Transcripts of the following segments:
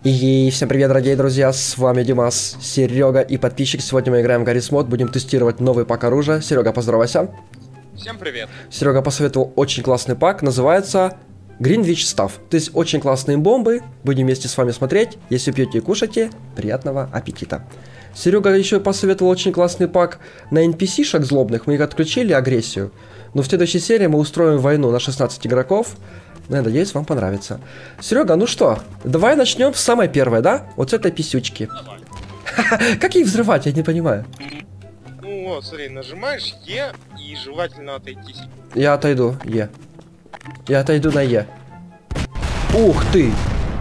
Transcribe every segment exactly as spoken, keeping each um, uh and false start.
И всем привет, дорогие друзья, с вами Димас, Серега и подписчик. Сегодня мы играем в Garry's Mod, будем тестировать новый пак оружия. Серега, поздоровайся. Всем привет. Серега посоветовал очень классный пак, называется Greenwich Stuff. То есть очень классные бомбы, будем вместе с вами смотреть. Если пьете и кушаете, приятного аппетита. Серега еще посоветовал очень классный пак на эн пи си-шек злобных, мы их отключили, агрессию. Но в следующей серии мы устроим войну на шестнадцать игроков. Ну, я надеюсь, вам понравится. Серега, ну что, давай начнем с самой первой, да? Вот с этой писючки. Как их взрывать, я не понимаю. Ну вот, смотри, нажимаешь Е и желательно отойти. Я отойду, Е. Я отойду на Е. Ух ты!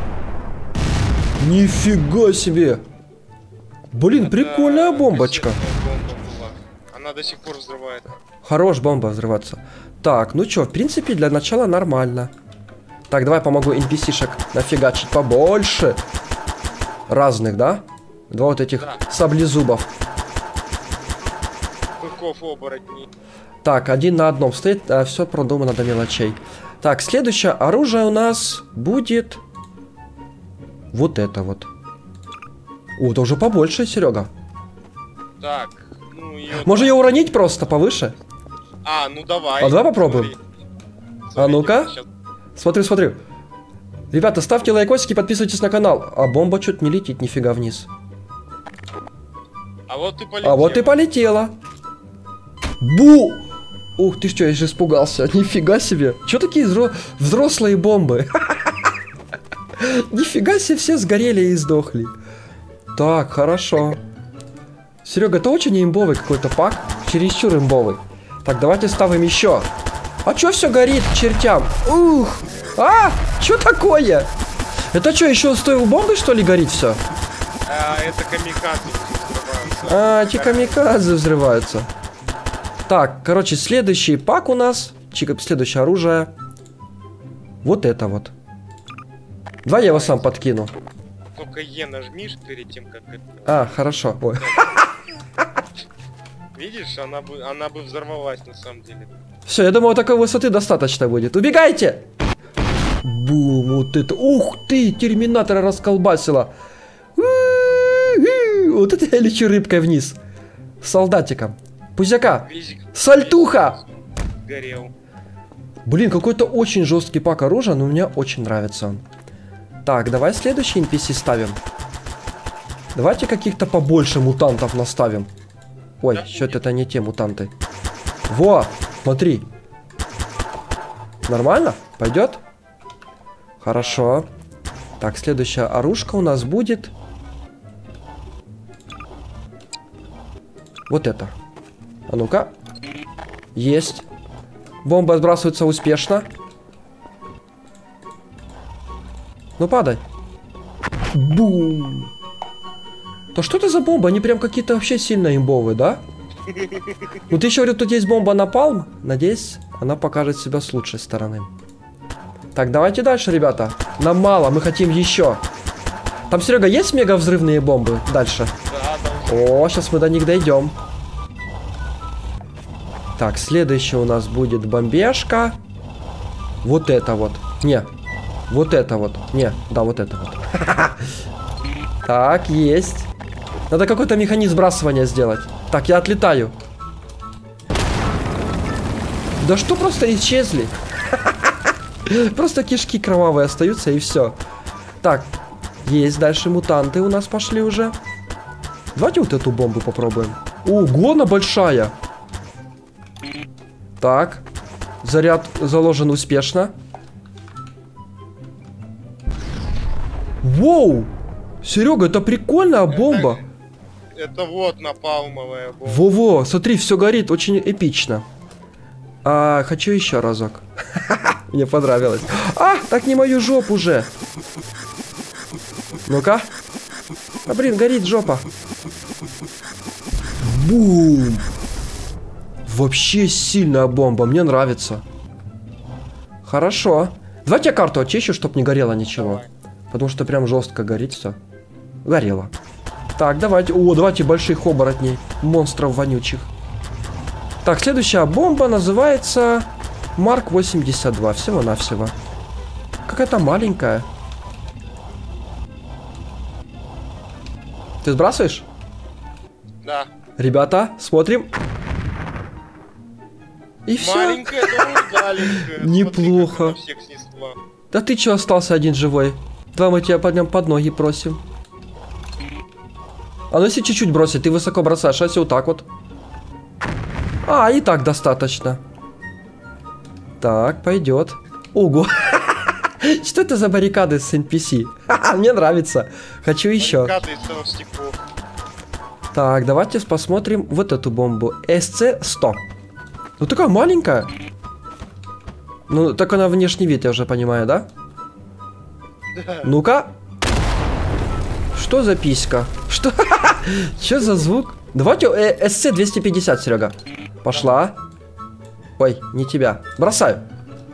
Нифига себе! Блин, это прикольная бомбочка. Бомба была. Она до сих пор взрывает. Хорош бомба взрываться. Так, ну чё, в принципе, для начала нормально. Так, давай помогу эн пи си-шек нафигачить побольше. Разных, да? Два вот этих да. Саблезубов. Быков-оборотней. Так, один на одном стоит, а все продумано до мелочей. Так, следующее оружие у нас будет... Вот это вот. О, это уже побольше, Серега. Так, ну ее... Можно ее уронить просто повыше? А, ну давай. А давай попробуем. Смотри. А ну-ка. Сейчас... Смотрю, смотрю. Ребята, ставьте лайкосики, подписывайтесь на канал. А бомба что-то не летит нифига вниз. А вот и полетела. А вот и полетела. Бу! Ух ты что, я же испугался. Нифига себе. Что такие взро... взрослые бомбы? Нифига себе, все сгорели и сдохли. Так, хорошо. Серега, это очень имбовый какой-то пак. Чересчур имбовый. Так, давайте ставим еще. А чё все горит к чертям? Ух! А! Чё такое? Это что, еще с той бомбы, что ли, горит все? А, это камикадзе взрываются. А, эти камикадзе взрываются. Так, короче, следующий пак у нас. Следующее оружие. Вот это вот. Давай я его сам подкину. Только Е нажмишь перед тем, как это... А, хорошо. Ой. Видишь, она бы, она бы взорвалась на самом деле. Все, я думаю, такой высоты достаточно будет. Убегайте! Бум, вот это. Ух ты, терминатора расколбасила. Вот это я лечу рыбкой вниз. С солдатиком. Пузяка. Сальтуха! Горел. Блин, какой-то очень жесткий пак оружия, но мне очень нравится он. Так, давай следующий эн пи си ставим. Давайте каких-то побольше мутантов наставим. Ой, да, что-то это не те мутанты. Во, смотри. Нормально? Пойдет? Хорошо. Так, следующая оружка у нас будет... Вот это. А ну-ка. Есть. Бомба сбрасывается успешно. Ну, падай. Бум. Да что это за бомба? Они прям какие-то вообще сильно имбовые, да? Ну, ты еще говорил, тут есть бомба Напалм. Надеюсь, она покажет себя с лучшей стороны. Так, давайте дальше, ребята. Нам мало, мы хотим еще. Там, Серега, есть мега взрывные бомбы? Дальше. О, сейчас мы до них дойдем. Так, следующее у нас будет бомбежка. Вот это вот. Не. Вот это вот. Не, да, вот это вот. Так, есть. Надо какой-то механизм сбрасывания сделать. Так, я отлетаю. Да что, просто исчезли? Просто кишки кровавые остаются и все. Так, есть дальше мутанты у нас пошли уже. Давайте вот эту бомбу попробуем. Ого, она большая. Так, заряд заложен успешно. Воу! Серега, это прикольная бомба. Это, это вот напалмовая бомба. Во-во, смотри, все горит, очень эпично. А, хочу еще разок. Мне понравилось. А, так не мою жопу уже. Ну-ка. А, блин, горит жопа. Бум! Вообще сильная бомба, мне нравится. Хорошо. Давайте я карту очищу, чтобы не горело ничего. Давай. Потому что прям жестко горит все. Горело. Так, давайте. О, давайте больших оборотней. Монстров вонючих. Так, следующая бомба называется Марк восемьдесят два. Всего-навсего. Какая-то маленькая. Ты сбрасываешь? Да. Ребята, смотрим. И все. Маленькая, но удаленькая. Неплохо. Смотри, как она всех снесла. Да ты чё, остался один живой? Давай мы тебя поднем под ноги просим. А ну если чуть-чуть бросить, ты высоко бросаешь, а если вот так вот? А, и так достаточно. Так, пойдет. Ого. Что это за баррикады с эн пи си? Мне нравится. Хочу еще. Баррикады из целых стеклов. Так, давайте посмотрим вот эту бомбу. эс си сто. Ну такая маленькая. Ну, так она внешний вид, я уже понимаю, да? Да. Ну-ка. Что за писька? Что? Что за звук? Давайте э, эс си двести пятьдесят, Серега. Пошла. Ой, не тебя. Бросаю.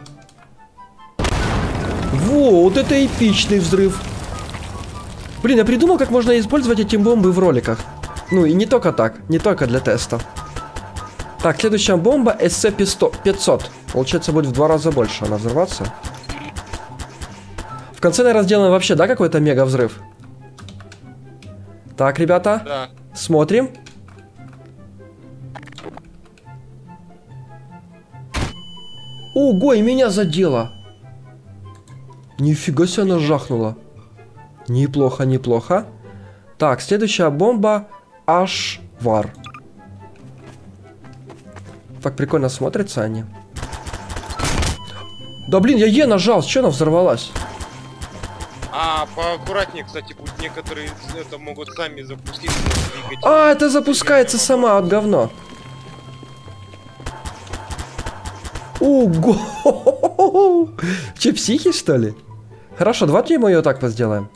Во, вот это эпичный взрыв. Блин, я придумал, как можно использовать эти бомбы в роликах. Ну и не только так, не только для теста. Так, следующая бомба эс си пятьсот. Получается, будет в два раза больше она взорваться. В конце, наверное, сделаем вообще, да, какой-то мега взрыв? Так, ребята, Да. смотрим. Ого, и меня задело. Нифига себе она жахнула. Неплохо, неплохо. Так, следующая бомба Ашвар. Так прикольно смотрятся они. Да блин, я Е нажал, что она взорвалась? А, поаккуратнее, кстати, будут некоторые это могут сами запуститься. Двигать. А, это запускается сама от говно. Ого! Че, психи, что ли? Хорошо, давайте мы ее так сделаем.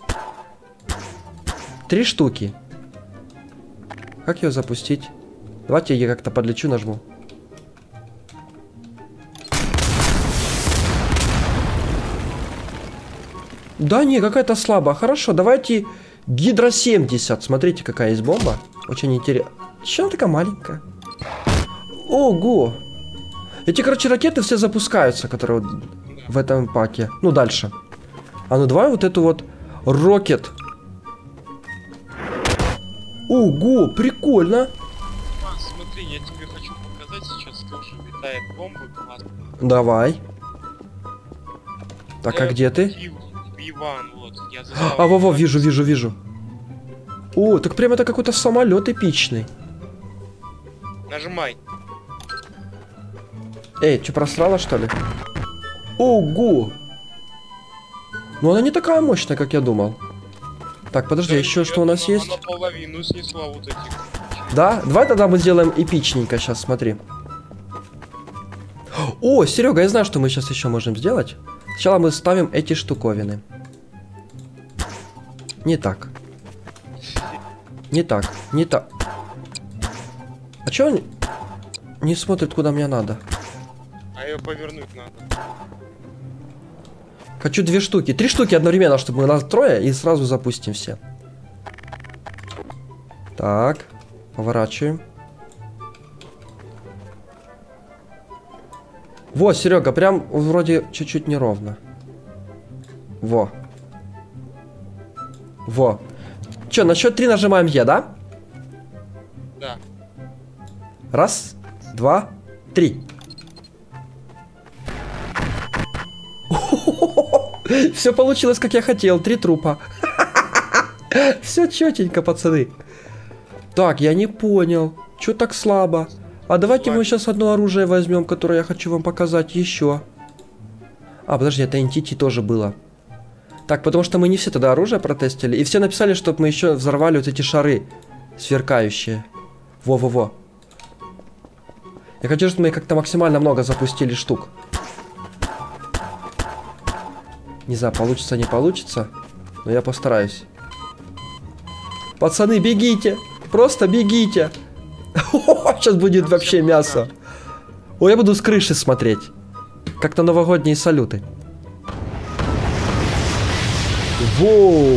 Три штуки. Как ее запустить? Давайте я как-то подлечу, нажму. Да не, какая-то слабая. Хорошо, давайте Гидро семьдесят. Смотрите, какая есть бомба. Очень интересно. Че она такая маленькая? Ого! Эти, короче, ракеты все запускаются, которые вот в этом паке. Ну, дальше. А ну, давай вот эту вот рокет. Ого, прикольно. А, смотри, я тебе хочу показать, сейчас тоже летает бомба. Давай. Так, а Э, где ты? Ив- Иван, вот, я А, во-во, вижу, вижу, вижу. О, так прям это какой-то самолет эпичный. Нажимай. Эй, что, просрала, что ли? Ого! Ну, она не такая мощная, как я думал. Так, подожди, Да еще нет, что у нас она есть? наполовину снесла вот этих. Да? Давай тогда мы сделаем эпичненько сейчас, смотри. О, Серега, я знаю, что мы сейчас еще можем сделать. Сначала мы ставим эти штуковины. Не так. Не так, не так. А чё он не смотрит, куда мне надо? А ее повернуть надо. Хочу две штуки. Три штуки одновременно, чтобы мы нас трое и сразу запустим все. Так, поворачиваем. Во, Серега, прям вроде чуть-чуть неровно. Во. Во. Че, на счет три нажимаем Е, да? Да. Раз, два, три. Все получилось, как я хотел. Три трупа. Все четенько, пацаны. Так, я не понял. Че так слабо? А давайте мы сейчас одно оружие возьмем, которое я хочу вам показать еще. А, подожди, это эн ти ти тоже было. Так, потому что мы не все тогда оружие протестили. И все написали, чтобы мы еще взорвали вот эти шары сверкающие. Во-во-во. Я хочу, чтобы мы как-то максимально много запустили штук. Не знаю, получится, не получится. Но я постараюсь. Пацаны, бегите. Просто бегите. Сейчас будет вообще мясо. Ой, я буду с крыши смотреть. Как на новогодние салюты. Воу.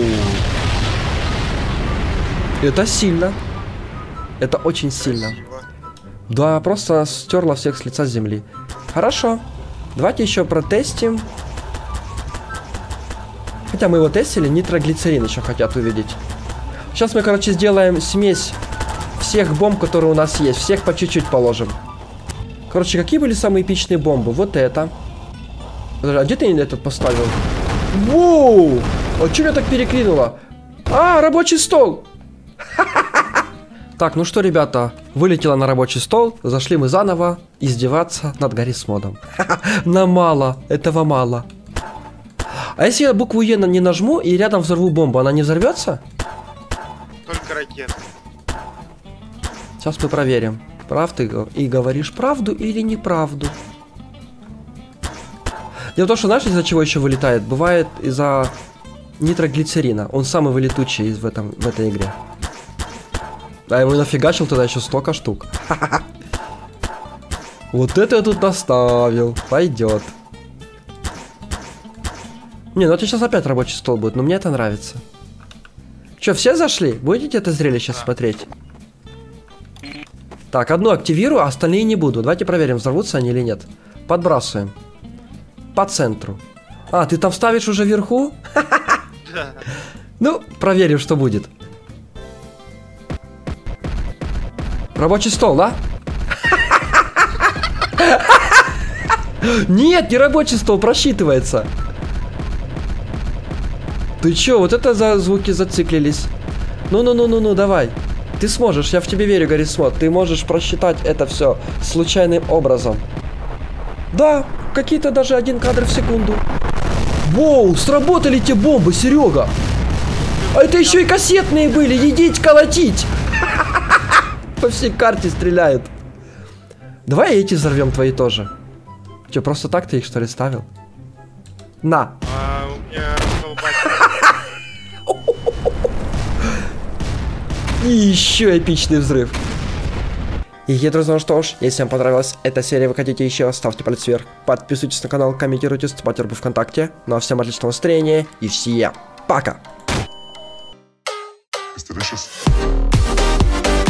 Это сильно. Это очень сильно. Красиво. Да, просто стерла всех с лица земли. Хорошо. Давайте еще протестим. Хотя мы его тестили, нитроглицерин еще хотят увидеть. Сейчас мы, короче, сделаем смесь всех бомб, которые у нас есть. Всех по чуть-чуть положим. Короче, какие были самые эпичные бомбы? Вот это. А где ты этот поставил? Воу! А что меня так переклинуло? А, рабочий стол! Так, ну что, ребята, вылетело на рабочий стол. Зашли мы заново издеваться над Гаррис Модом. Нам мало, этого мало. А если я букву Е не нажму и рядом взорву бомбу, она не взорвется? Только ракеты. Сейчас мы проверим. Прав ты и говоришь правду или неправду. Дело в том, что знаешь, из-за чего еще вылетает? Бывает из-за нитроглицерина. Он самый вылетучий в, этом, в этой игре. А ему нафигачил тогда еще столько штук. Вот это я тут наставил. Пойдет. Не, ну это сейчас опять рабочий стол будет, но мне это нравится. Че, все зашли? Будете это зрелище да. смотреть? Так, одну активирую, а остальные не буду. Давайте проверим, взорвутся они или нет. Подбрасываем. По центру. А, ты там ставишь уже вверху? Ну, проверим, что будет. Рабочий стол, да? Нет, не рабочий стол, просчитывается. Ты чё, вот это за звуки зациклились. Ну-ну-ну-ну-ну, давай. Ты сможешь, я в тебе верю, Гаррис Мод. Ты можешь просчитать это все случайным образом. Да, какие-то даже один кадр в секунду. Воу, сработали те бомбы, Серега. А это еще и кассетные были, едить, колотить. По всей карте стреляют. Давай эти взорвем твои тоже. Че, просто так ты их что ли ставил? На. А, у меня И еще эпичный взрыв. И, друзья, ну что ж, если вам понравилась эта серия, вы хотите еще, ставьте палец вверх, подписывайтесь на канал, комментируйте, вступайте в группу ВКонтакте. Ну а всем отличного настроения и всем пока! It's delicious.